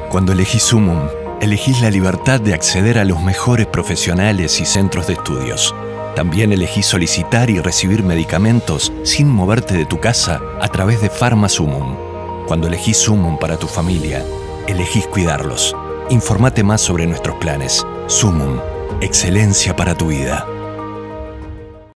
Cuando elegís Sumum, elegís la libertad de acceder a los mejores profesionales y centros de estudios. También elegís solicitar y recibir medicamentos sin moverte de tu casa a través de PharmaSumum. Cuando elegís Sumum para tu familia, elegís cuidarlos. Informate más sobre nuestros planes. Sumum, excelencia para tu vida.